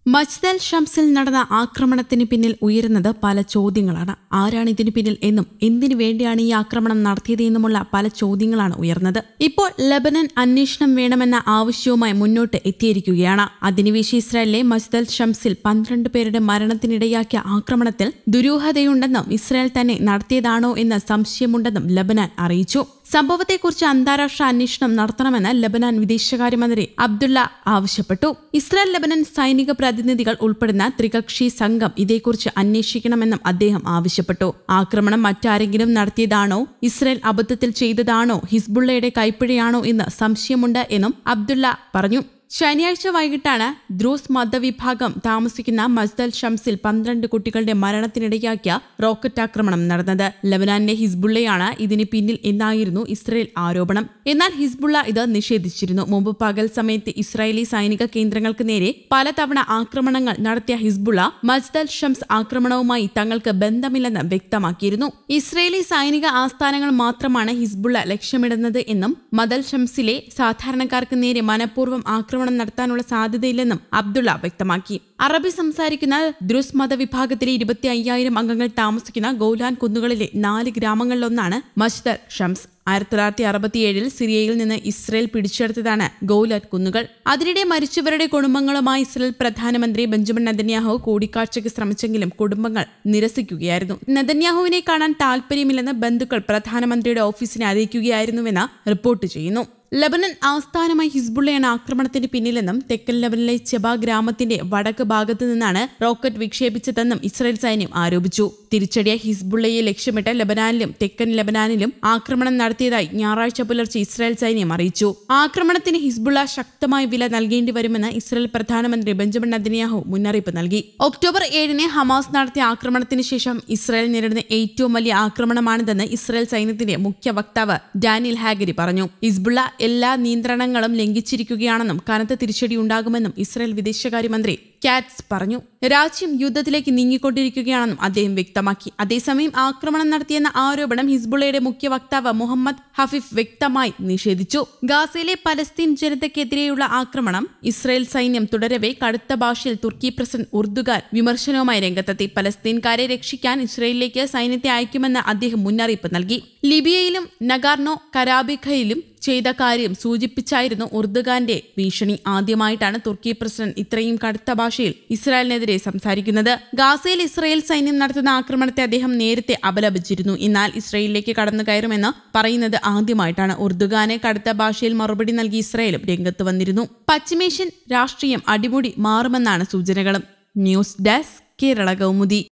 മസ്ജിദ് അൽ ഷംസിൽ നടന്ന ആക്രമണത്തിന് പിന്നിൽ ഉയരുന്നത് പല ചോദ്യങ്ങളാണ്. ആരാണ് ഇതിനു പിന്നിൽ എന്നും എന്തിനു വേണ്ടിയാണ് ഈ ആക്രമണം നടത്തിയതെന്നുമുള്ള പല ചോദ്യങ്ങളാണ് ഉയർന്നത്. ഇപ്പോൾ ലബനൻ അന്വേഷണം വേണമെന്ന ആവശ്യവുമായി മുന്നോട്ട് എത്തിയിരിക്കുകയാണ്. അധിനിവേശ ഇസ്രായേലിലെ മസ്ജിദ് അൽ ഷംസിൽ 12 പേരുടെ മരണത്തിനിടയാക്കിയ ആക്രമണത്തിൽ ദുരൂഹതയുണ്ടെന്നും ഇസ്രായേൽ തന്നെ നടത്തിയതാണോ എന്ന സംശയമുണ്ടെന്നും ലബനാൻ അറിയിച്ചു. സംഭവത്തെക്കുറിച്ച് അന്താരാഷ്ട്ര അന്വേഷണം നടത്തണമെന്ന് ലബനാൻ വിദേശകാര്യമന്ത്രി അബ്ദുള്ള ആവശ്യപ്പെട്ടു. ഇസ്രായേൽ ലബനൻ സൈനിക പ്രതിനിധികൾ ഉൾപ്പെടുന്ന ത്രികക്ഷി സംഘം ഇതേക്കുറിച്ച് അന്വേഷിക്കണമെന്നും അദ്ദേഹം ആവശ്യപ്പെട്ടു. ആക്രമണം മറ്റാരെങ്കിലും നടത്തിയതാണോ, ഇസ്രായേൽ അബദ്ധത്തിൽ ചെയ്തതാണോ, ഹിസ്ബുള്ളയുടെ കൈപ്പിഴയാണോ എന്ന് സംശയമുണ്ട് എന്നും അബ്ദുള്ള പറഞ്ഞു. ശനിയാഴ്ച വൈകിട്ടാണ് ദ്രൂസ് മതവിഭാഗം താമസിക്കുന്ന മസ്ജിദ് അൽ ഷംസിൽ 12 കുട്ടികളുടെ മരണത്തിനിടയാക്കിയ റോക്കറ്റ് ആക്രമണം നടന്നത്. ലബനാനിലെ ഹിസ്ബുള്ളയാണ് ഇതിന് പിന്നിൽ എന്നായിരുന്നു ഇസ്രായേൽ ആരോപണം. എന്നാൽ ഹിസ്ബുള്ള ഇത് നിഷേധിച്ചിരുന്നു. മുമ്പ് പകൽ സമയത്ത് ഇസ്രായേലി സൈനിക കേന്ദ്രങ്ങൾക്ക് നേരെ പലതവണ ആക്രമണങ്ങൾ നടത്തിയ ഹിസ്ബുള്ള മസ്ജിദ് അൽ ഷംസ് ആക്രമണവുമായി തങ്ങൾക്ക് ബന്ധമില്ലെന്ന് വ്യക്തമാക്കിയിരുന്നു. ഇസ്രായേലി സൈനിക ആസ്ഥാനങ്ങൾ മാത്രമാണ് ഹിസ്ബുള്ള ലക്ഷ്യമിടുന്നത് എന്നും മദൽ ഷംസിലെ സാധാരണക്കാർക്ക് നേരെ മനഃപൂർവ്വം ആക്രമണം നടത്താനുള്ള സാധ്യതയില്ലെന്നും അബ്ദുള്ള വ്യക്തമാക്കി. അറബി സംസാരിക്കുന്ന ദ്രുസ് മതവിഭാഗത്തിലെ 25,000 അംഗങ്ങൾ താമസിക്കുന്ന ഗോലാൻ കുന്നുകളിലെ 4 ഗ്രാമങ്ങളിലൊന്നാണ് മസ്ജിദ് അൽ ഷംസ്. 1967 സിറിയയിൽ നിന്ന് ഇസ്രായേൽ പിടിച്ചെടുത്തതാണ് ഗോലാൻ കുന്നുകൾ. അതിനിടെ മരിച്ചവരുടെ കുടുംബങ്ങളുമായി ഇസ്രായേൽ പ്രധാനമന്ത്രി ബെഞ്ചമിൻ നെതന്യാഹു കൂടിക്കാഴ്ചയ്ക്ക് ശ്രമിച്ചെങ്കിലും കുടുംബങ്ങൾ നിരസിക്കുകയായിരുന്നു. നെതന്യാഹുവിനെ കാണാൻ താൽപര്യമില്ലെന്ന് ബന്ധുക്കൾ പ്രധാനമന്ത്രിയുടെ ഓഫീസിനെ അറിയിക്കുകയായിരുന്നുവെന്ന് റിപ്പോർട്ട് ചെയ്യുന്നു. ലബനൻ ആസ്ഥാനമായി ഹിസ്ബുള്ളയാണ് ആക്രമണത്തിന് പിന്നിലെന്നും തെക്കൻ ലബനനിലെ ചെബ ഗ്രാമത്തിന്റെ വടക്ക് ഭാഗത്തു നിന്നാണ് റോക്കറ്റ് വിക്ഷേപിച്ചതെന്നും ഇസ്രായേൽ സൈന്യം ആരോപിച്ചു. തിരിച്ചടിയ ഹിസ്ബുള്ളയെ ലക്ഷ്യമിട്ട് ലബനാനിലും തെക്കൻ ലബനാനിലും ആക്രമണം നടത്തിയതായി ഞായറാഴ്ച പുലർച്ചെ ഇസ്രായേൽ സൈന്യം അറിയിച്ചു. ആക്രമണത്തിന് ഹിസ്ബുള്ള ശക്തമായ വില നൽകേണ്ടി വരുമെന്ന് ഇസ്രായേൽ പ്രധാനമന്ത്രി ബെഞ്ചമിൻ നെതന്യാഹു മുന്നറിയിപ്പ് നൽകി. ഒക്ടോബർ 7 ഹമാസ് നടത്തിയ ആക്രമണത്തിന് ശേഷം ഇസ്രായേൽ നേരിടുന്ന ഏറ്റവും വലിയ ആക്രമണമാണിതെന്ന് ഇസ്രായേൽ സൈന്യത്തിന്റെ മുഖ്യ വക്താവ് ഡാനിയൽ ഹാഗരി പറഞ്ഞു. ഹിസ്ബുള്ള എല്ലാ നിയന്ത്രണങ്ങളും ലംഘിച്ചിരിക്കുകയാണെന്നും കനത്ത തിരിച്ചടി ഉണ്ടാകുമെന്നും ഇസ്രായേൽ വിദേശകാര്യമന്ത്രി കാറ്റ്സ് പറഞ്ഞു. രാജ്യം യുദ്ധത്തിലേക്ക് നീങ്ങിക്കൊണ്ടിരിക്കുകയാണെന്നും അദ്ദേഹം വ്യക്തമാക്കി. അതേസമയം ആക്രമണം നടത്തിയെന്ന ആരോപണം ഹിസ്ബുള്ളയുടെ മുഖ്യ വക്താവ് മുഹമ്മദ് ഹഫീഫ് വ്യക്തമായി നിഷേധിച്ചു. ഗാസയിലെ പലസ്തീൻ ജനതയ്ക്കെതിരെയുള്ള ആക്രമണം ഇസ്രായേൽ സൈന്യം തുടരവെ കടുത്ത ഭാഷയിൽ തുർക്കി പ്രസിഡന്റ് ഉർദുഗാൻ വിമർശനവുമായി രംഗത്തെത്തി. പലസ്തീൻകാരെ രക്ഷിക്കാൻ ഇസ്രായേലിലേക്ക് സൈന്യത്തെ അയക്കുമെന്ന് അദ്ദേഹം മുന്നറിയിപ്പ് നൽകി. ലിബിയയിലും നഗാർനോ കരാബിഖയിലും ചെയ്ത കാര്യം സൂചിപ്പിച്ചായിരുന്നു ഉർദുഗാന്റെ ഭീഷണി. ആദ്യമായിട്ടാണ് തുർക്കി പ്രസിഡന്റ് ഇത്രയും കടുത്ത ഭാഷയിൽ ഇസ്രായേലിനെതിരെ സംസാരിക്കുന്നത്. ഗാസയിൽ ഇസ്രായേൽ സൈന്യം നടത്തുന്ന ആക്രമണത്തെ അദ്ദേഹം നേരത്തെ അപലപിച്ചിരുന്നു. എന്നാൽ ഇസ്രായേലിലേക്ക് കടന്നു കയറുമെന്ന് പറയുന്നത് ആദ്യമായിട്ടാണ്. ഉർദുഗാനെ കടുത്ത ഭാഷയിൽ മറുപടി നൽകി ഇസ്രായേലും രംഗത്ത് വന്നിരുന്നു. പശ്ചിമേഷ്യൻ രാഷ്ട്രീയം അടിമുടി മാറുമെന്നാണ് സൂചനകളും. News desk Kerala Kaumudi.